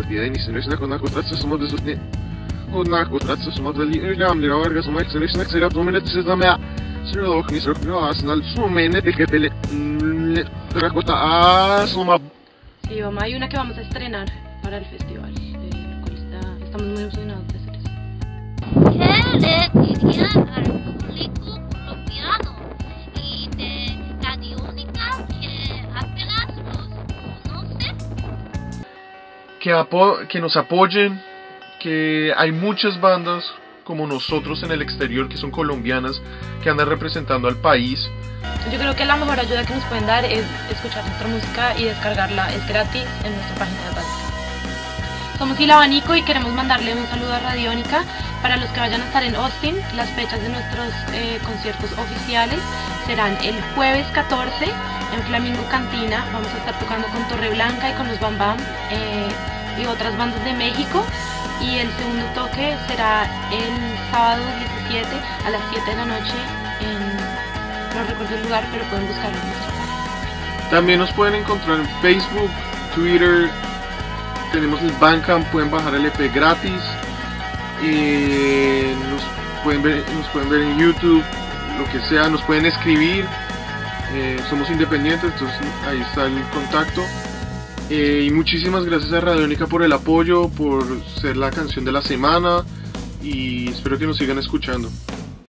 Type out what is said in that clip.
Bieni Selishna Konakotratsa Sumodusni. Konakotratsa Sumodali, Jamli Orga Sumak Selishna Serap Dominate Sizamea. Sirok Nisrok Arsenal Sumene Tekepele Rakota Sumab. Sí, mamá, hay una que vamos a estrenar para el festival, lo cual estamos muy emocionados de hacer eso. ¿Qué le dirían al público colombiano y de Radiónica que apenas los conoce? Que nos apoyen, que hay muchas bandas como nosotros en el exterior que son colombianas, que andan representando al país. Yo creo que la mejor ayuda que nos pueden dar es escuchar nuestra música y descargarla, es gratis en nuestra página de Bandcamp. Somos Il Abanico y queremos mandarle un saludo a Radiónica. Para los que vayan a estar en Austin, las fechas de nuestros conciertos oficiales serán el jueves 14 en Flamingo Cantina. Vamos a estar tocando con Torre Blanca y con los Bam Bam y otras bandas de México. Y el segundo toque será el sábado 17 a las 7 de la noche no recuerdo el lugar, pero pueden buscarlo en nuestra página. También nos pueden encontrar en Facebook, Twitter, tenemos el Bandcamp, pueden bajar el EP gratis, nos pueden ver en YouTube, lo que sea, nos pueden escribir, somos independientes, entonces ahí está el contacto. Y muchísimas gracias a Radiónica por el apoyo, por ser la canción de la semana, y espero que nos sigan escuchando.